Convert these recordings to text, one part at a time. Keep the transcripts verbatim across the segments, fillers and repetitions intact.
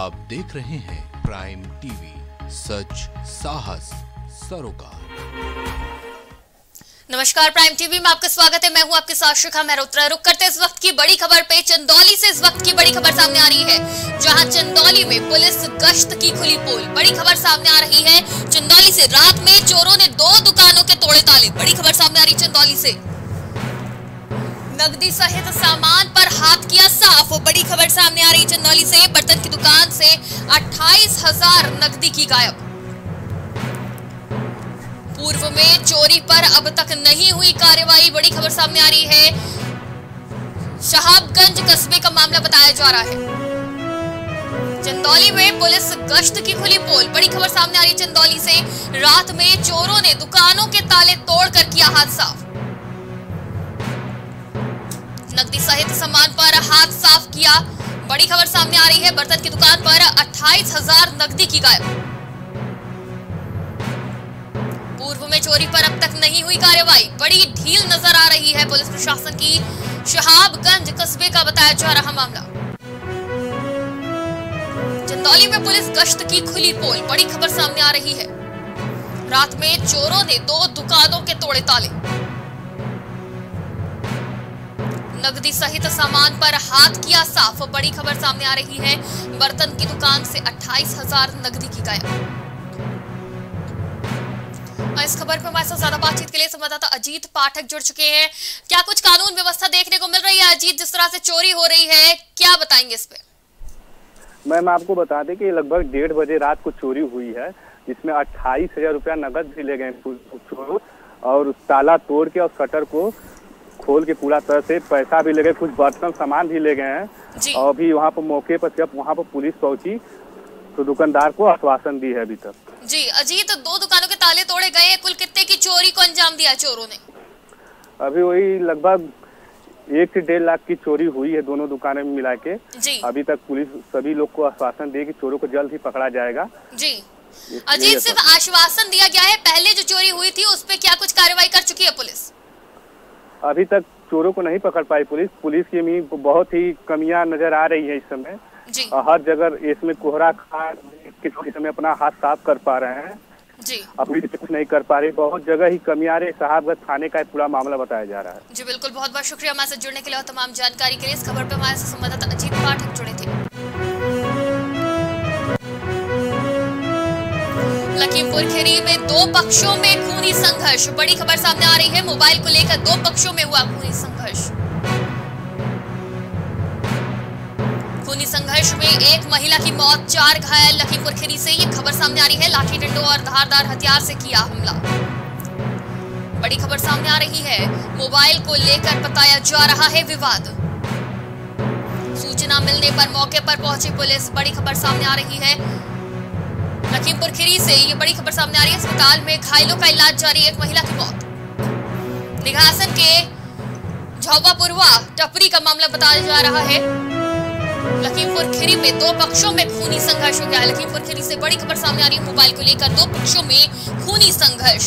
आप देख रहे हैं प्राइम टीवी, सच साहस सरोकार। नमस्कार, प्राइम टीवी में आपका स्वागत है। मैं हूं आपके साथ शिखा मेहरोत्रा। रुक करते इस वक्त की बड़ी खबर पे। चंदौली से इस वक्त की बड़ी खबर सामने आ रही है, जहां चंदौली में पुलिस गश्त की खुली पोल। बड़ी खबर सामने आ रही है चंदौली से। रात में चोरों ने दो दुकानों के तोड़े ताले। बड़ी खबर सामने आ रही है चंदौली से। नकदी सहित सामान पर हाथ किया साफ। बड़ी खबर सामने आ रही है चंदौली से। बर्तन की दुकान से अट्ठाईस हजार नकदी की गायब। पूर्व में चोरी पर अब तक नहीं हुई कार्रवाई। बड़ी खबर सामने आ रही है। शहाबगंज कस्बे का मामला बताया जा रहा है। चंदौली में पुलिस गश्त की खुली पोल। बड़ी खबर सामने आ रही है चंदौली से। रात में चोरों ने दुकानों के ताले तोड़कर किया हाथ साफ। नकदी सहित सामान पर हाथ साफ किया। बड़ी खबर सामने आ रही है। बर्तन की दुकान पर अट्ठाईस हजार नकदी की गायब। पूर्व में चोरी पर अब तक नहीं हुई कार्रवाई। बड़ी ढील नजर आ रही है पुलिस प्रशासन की। शहाबगंज कस्बे का बताया जा रहा मामला। चंदौली में पुलिस गश्त की खुली पोल। बड़ी खबर सामने आ रही है। रात में चोरों ने दो दुकानों के तोड़े ताले। नकदी सहित सामान पर हाथ किया साफ। बड़ी खबर सामने आ रही है। बर्तन की दुकान से अट्ठाईस हजार नकदी की गायब। इस खबर पर हमारे साथ ज्यादा बातचीत के लिए संवाददाता अजीत पाठक जुड़ चुके हैं। क्या कुछ कानून व्यवस्था देखने को मिल रही है अजीत, जिस तरह से चोरी हो रही है, क्या बताएंगे इस पे? मैम, आपको बता दें कि लगभग डेढ़ बजे रात को चोरी हुई है, जिसमें अट्ठाईस हजार रुपया नकद भी ले गए चोर, और ताला तोड़ के और शटर को खोल के पूरा तरह से पैसा भी ले गए, कुछ बर्तन सामान भी ले गए हैं। और अभी वहाँ पर मौके पर जब वहाँ पर पुलिस पहुंची तो दुकानदार को आश्वासन दी है अभी तक। जी अजीत, तो दो दुकानों के ताले तोड़े गए। कुल कितने की चोरी को अंजाम दिया चोरों ने? अभी वही लगभग एक से डेढ़ लाख की चोरी हुई है दोनों दुकानें में मिला के। जी अभी तक पुलिस सभी लोग को आश्वासन दी कि चोरों को जल्द ही पकड़ा जाएगा। जी अजीत, सिर्फ आश्वासन दिया गया है, पहले जो चोरी हुई थी उस पे क्या कुछ कार्रवाई कर चुकी है पुलिस? अभी तक चोरों को नहीं पकड़ पाई पुलिस। पुलिस की भी बहुत ही कमियां नजर आ रही है इस समय। जी हर जगह इसमें कोहरा खा के समय अपना हाथ साफ कर पा रहे हैं। जी अभी कुछ नहीं कर पा रहे। बहुत जगह ही कमी आ रही। साहबगंज थाने का पूरा मामला बताया जा रहा है। जी बिल्कुल, बहुत बहुत शुक्रिया हमारे साथ जुड़ने के लिए और तमाम जानकारी के लिए। इस खबर पर हमारे साथ संवाददाता अजीत पाठक जुड़े थे। लखीमपुर खीरी में दो पक्षों में खूनी संघर्ष। बड़ी खबर सामने आ रही है। मोबाइल को लेकर दो पक्षों में हुआ खूनी संघर्ष। खूनी संघर्ष में एक महिला की मौत, चार घायल। लखीमपुर खीरी से ये खबर सामने आ रही है। लाठी डंडों और धारदार हथियार से किया हमला। बड़ी खबर सामने आ रही है। मोबाइल को लेकर बताया जा रहा है विवाद। सूचना मिलने पर मौके पर पहुंची पुलिस। बड़ी खबर सामने आ रही है। लखीमपुर खीरी से ये बड़ी खबर सामने आ रही है। अस्पताल में घायलों का इलाज जारी। एक महिला की मौत। निघासन के झौवापुरवा टपरी का मामला बताया जा रहा है। लखीमपुर खीरी में दो पक्षों में खूनी संघर्ष हो गया है। लखीमपुर खीरी से बड़ी खबर सामने आ रही है। मोबाइल को लेकर दो पक्षों में खूनी संघर्ष।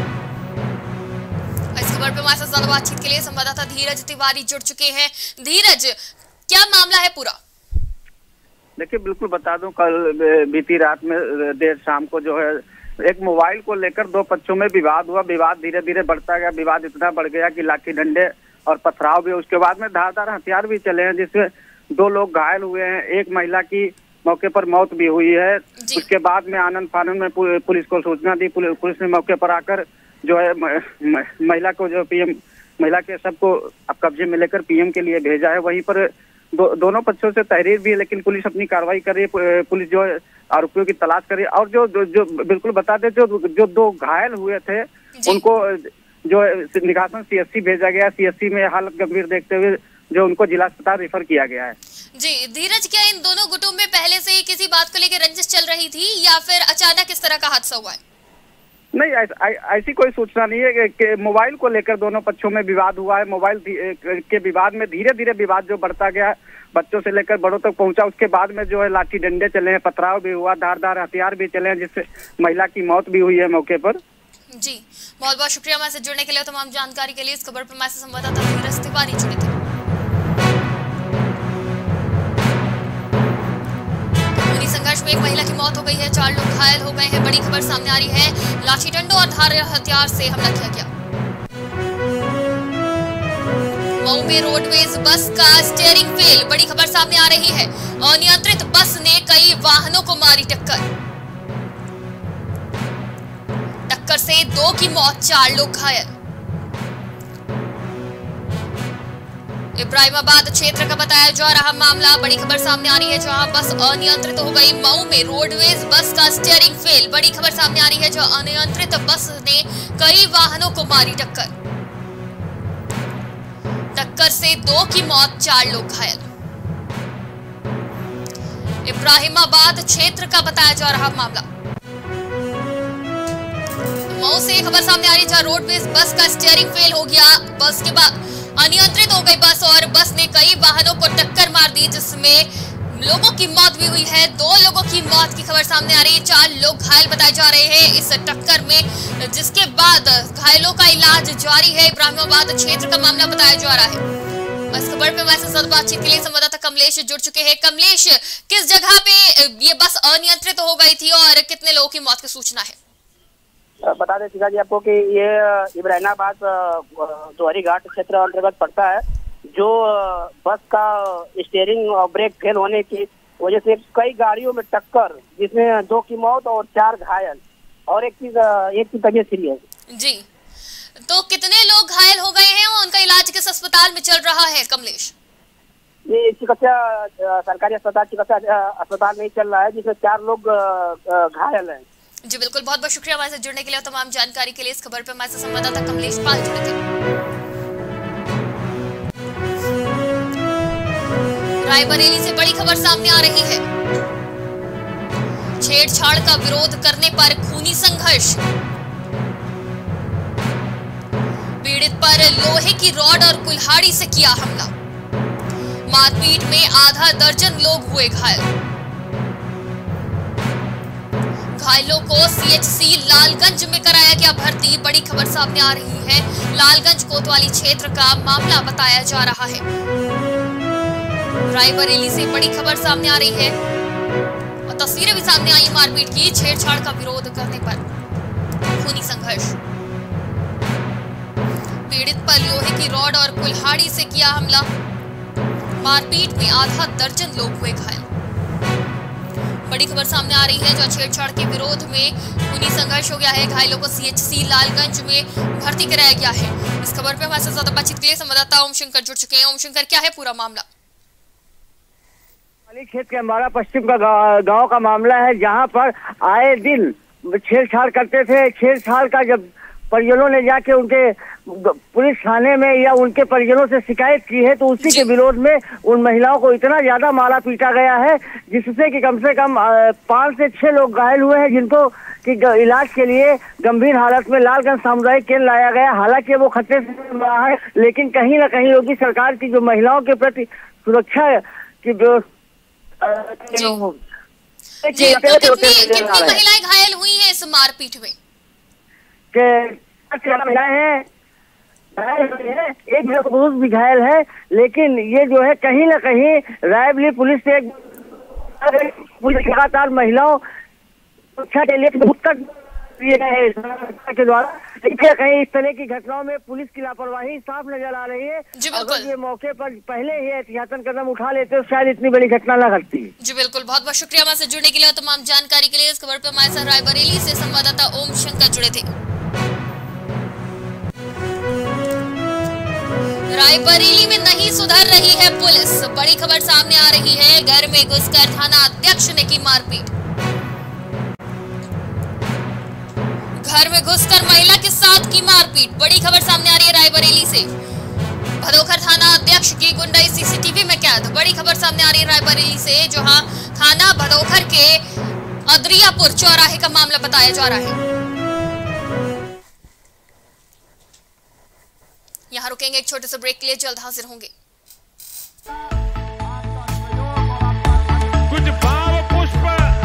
इस खबर पर हमारे साथ ज्यादा बातचीत के लिए संवाददाता धीरज तिवारी जुड़ चुके हैं। धीरज, क्या मामला है पूरा? देखिए, बिल्कुल बता दूं, कल बीती रात में देर शाम को जो है एक मोबाइल को लेकर दो पक्षों में विवाद हुआ। विवाद धीरे धीरे बढ़ता गया। विवाद इतना बढ़ गया कि लाठी डंडे और पथराव भी, उसके बाद में धारदार हथियार भी चले हैं, जिसमें दो लोग घायल हुए हैं। एक महिला की मौके पर मौत भी हुई है। उसके बाद में आनंद फानन में पुलिस को सूचना दी। पुलिस ने मौके पर आकर जो है महिला को जो पीएम महिला के सबको अब कब्जे में लेकर पीएम के लिए भेजा है। वहीं पर दो, दोनों पक्षों से तहरीर भी है, लेकिन पुलिस अपनी कार्रवाई कर रही है। पुलिस जो है आरोपियों की तलाश कर रही है। और जो जो, जो बिल्कुल बता दे, जो जो दो घायल हुए थे उनको जो निघासन सीएससी भेजा गया। सीएससी में हालत गंभीर देखते हुए जो उनको जिला अस्पताल रेफर किया गया है। जी धीरज, क्या इन दोनों गुटों में पहले से ही किसी बात को लेकर रंजिश चल रही थी या फिर अचानक इस तरह का हादसा हुआ है? नहीं, ऐसी कोई सूचना नहीं है कि मोबाइल को लेकर दोनों पक्षों में विवाद हुआ है। मोबाइल के विवाद में धीरे धीरे विवाद जो बढ़ता गया, बच्चों से लेकर बड़ों तक पहुंचा। उसके बाद में जो है लाठी डंडे चले हैं, पथराव भी हुआ, धारदार हथियार भी चले हैं, जिससे महिला की मौत भी हुई है मौके पर। जी बहुत बहुत शुक्रिया हमारे से जुड़ने के लिए, तमाम जानकारी के लिए। इस खबर पर हमारे संवाददाता धीरज तिवारी जुड़े थे। संघर्ष में एक महिला की मौत हो गई है, चार लोग घायल हो गए हैं। बड़ी खबर सामने आ रही है, लाठी डंडों और धार हथियार से हमला किया गया। मऊ में रोडवेज बस का स्टीयरिंग फेल, बड़ी खबर सामने आ रही है। अनियंत्रित बस ने कई वाहनों को मारी टक्कर, टक्कर से दो की मौत, चार लोग घायल। इब्राहिमाबाद क्षेत्र का बताया जा रहा मामला, बड़ी खबर सामने आ रही है, जहां बस अनियंत्रित हो गई। मऊ में रोडवेज बस का स्टीयरिंग फेल, बड़ी खबर सामने आ रही है, जहां अनियंत्रित बस ने कई वाहनों को मारी टक्कर, टक्कर से दो की मौत, चार लोग घायल। इब्राहिमाबाद क्षेत्र का बताया जा रहा मामला। मऊ से खबर सामने आ रही है, जहां रोडवेज बस का स्टीयरिंग फेल हो गया, बस के बाद अनियंत्रित हो गई बस और बस ने कई वाहनों को टक्कर मार दी, जिसमें लोगों की मौत भी हुई है। दो लोगों की मौत की खबर सामने आ रही है, चार लोग घायल बताए जा रहे हैं इस टक्कर में, जिसके बाद घायलों का इलाज जारी है। इब्राहिमाबाद क्षेत्र का मामला बताया जा रहा है। इस खबर पे हमारे साथ बातचीत के लिए संवाददाता कमलेश जुड़ चुके हैं। कमलेश, किस जगह पे ये बस अनियंत्रित हो गई थी और कितने लोगों की मौत की सूचना है? बता दें शिखा जी आपको कि ये इब्राहिमाबाद दोहरी घाट क्षेत्र अंतर्गत पड़ता है, जो बस का स्टीयरिंग और ब्रेक फेल होने की वजह से कई गाड़ियों में टक्कर, जिसमें दो की मौत और चार घायल और एक की एक की तबीयत सीरियस। जी, तो कितने लोग घायल हो गए हैं और उनका इलाज किस अस्पताल में चल रहा है कमलेश? ये चिकित्सा सरकारी अस्पताल चिकित्सा अस्पताल में ही चल रहा है, जिसमें चार लोग घायल हैं। जी बिल्कुल, बहुत बहुत शुक्रिया हमारे साथ जुड़ने के लिए और तमाम जानकारी के लिए। इस खबर पर हमारे साथ संवाददाता कमलेश पाल जुड़े थे। रायबरेली से बड़ी खबर सामने आ रही है, छेड़छाड़ का विरोध करने पर खूनी संघर्ष, पीड़ित पर लोहे की रॉड और कुल्हाड़ी से किया हमला, मारपीट में आधा दर्जन लोग हुए घायल। घायलों को सीएचसी लालगंज में कराया गया भर्ती, बड़ी खबर सामने आ रही है। लालगंज कोतवाली क्षेत्र का मामला बताया जा रहा है। रायबरेली से बड़ी खबर सामने आ रही है और तस्वीरें भी सामने आई मारपीट की, छेड़छाड़ का विरोध करने पर खूनी संघर्ष, पीड़ित पर लोहे की रॉड और कुल्हाड़ी से किया हमला, मारपीट में आधा दर्जन लोग हुए घायल। बड़ी खबर सामने आ रही है, जो छेड़छाड़ के विरोध में खूनी संघर्ष हो गया है। घायलों को सीएचसी लालगंज में भर्ती कराया गया है। इस खबर पे हमारे साथ ज्यादा बातचीत के लिए संवाददाता ओम शंकर जुड़ चुके हैं। ओम शंकर, क्या है पूरा मामला? क्षेत्र के हमारा पश्चिम का गांव का मामला है, जहां पर आए दिन छेड़छाड़ करते थे। छेड़छाड़ का जब परिजनों ने जाके उनके पुलिस थाने में या उनके परिजनों से शिकायत की है, तो उसी के विरोध में उन महिलाओं को इतना ज्यादा मारा पीटा गया है, जिससे कि कम से कम पांच से छह लोग घायल हुए हैं, जिनको कि इलाज के लिए गंभीर हालत में लालगंज सामुदायिक केंद्र लाया गया। हालांकि वो खतरे से रहा है, लेकिन कहीं ना कहीं योगी सरकार की जो महिलाओं के प्रति सुरक्षा की व्यवस्था, कितनी महिलाएं घायल हुई हैं इस मारपीट में? महिलाएं हैं, एक पुरुष भी घायल है, लेकिन ये जो है कहीं ना कहीं रायबरेली पुलिस से पुलिस लगातार महिलाओं सुरक्षा के लिए उत्तर दिए गए हैं के द्वारा। कहीं इस तरह की घटनाओं में पुलिस की लापरवाही साफ नजर आ रही है। अगर ये मौके पर पहले ही एहतियातन कदम उठा लेते तो शायद इतनी बड़ी घटना न घटती। जी बिल्कुल, बहुत बहुत शुक्रिया हमारे साथ जुड़ने के लिए और तमाम जानकारी के लिए। इस खबर पर हमारे साथ रायबरेली से संवाददाता ओम शंकर जुड़े थे। रायबरेली में नहीं सुधर रही है पुलिस, बड़ी खबर सामने आ रही है। घर में घुसकर थाना अध्यक्ष ने की मारपीट, घर में घुसकर महिला के साथ की मारपीट, बड़ी खबर सामने आ रही है रायबरेली से। भदोखर थाना अध्यक्ष की गुंडाई सीसीटीवी में कैद, बड़ी खबर सामने आ रही है रायबरेली से, जहां थाना भदोखर के अदरियापुर चौराहे का मामला बताया जा रहा है। यहाँ रुकेंगे एक छोटे से ब्रेक के लिए, जल्द हाजिर होंगे। कुछ भाव पुष्प।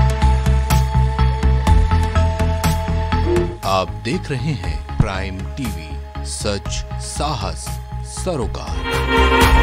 आप देख रहे हैं प्राइम टीवी, सच साहस सरोकार।